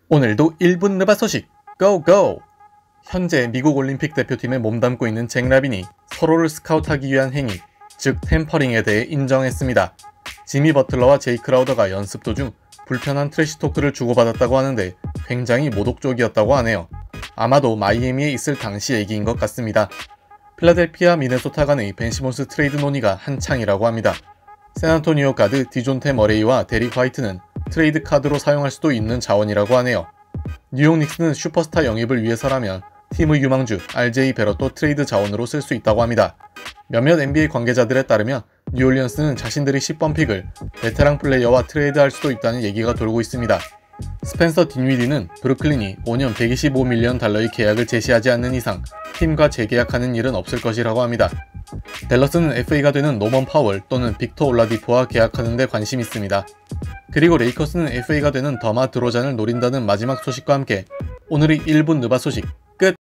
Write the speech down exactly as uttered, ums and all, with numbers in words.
오늘도 일 분 느바 소식 고고! 현재 미국 올림픽 대표팀에 몸담고 있는 잭 라빈이 서로를 스카우트하기 위한 행위, 즉 템퍼링에 대해 인정했습니다. 지미 버틀러와 제이 크라우더가 연습 도중 불편한 트래시 토크를 주고받았다고 하는데 굉장히 모독적이었다고 하네요. 아마도 마이애미에 있을 당시 얘기인 것 같습니다. 필라델피아 미네소타 간의 벤 시몬스 트레이드 논의가 한창이라고 합니다. 샌안토니오 가드 디존테 머레이와 데릭 화이트는 트레이드 카드로 사용할 수도 있는 자원이라고 하네요. 뉴욕 닉스는 슈퍼스타 영입을 위해서라면 팀의 유망주 알제이 베럿도 트레이드 자원으로 쓸 수 있다고 합니다. 몇몇 엔비에이 관계자들에 따르면 뉴올리언스는 자신들의 십 번 픽을 베테랑 플레이어와 트레이드할 수도 있다는 얘기가 돌고 있습니다. 스펜서 딘위디는 브루클린이 오 년 백이십오 밀리언 달러의 계약을 제시하지 않는 이상 팀과 재계약하는 일은 없을 것이라고 합니다. 댈러스는 에프에이가 되는 노먼 파월 또는 빅터 올라디포와 계약하는 데 관심이 있습니다. 그리고 레이커스는 에프에이가 되는 더마 드로잔을 노린다는 마지막 소식과 함께 오늘의 일 분 느바 소식 끝!